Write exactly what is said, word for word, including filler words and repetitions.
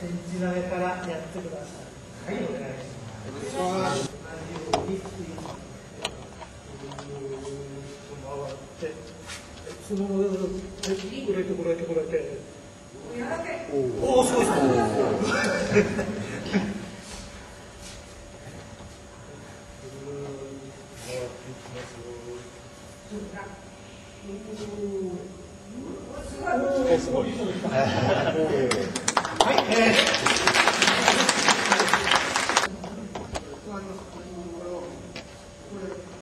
展示前からやってください。はい、お願いします。同じように回って、そのこれとこれとこれで。おお、すごいすごい。すごい。はい。えー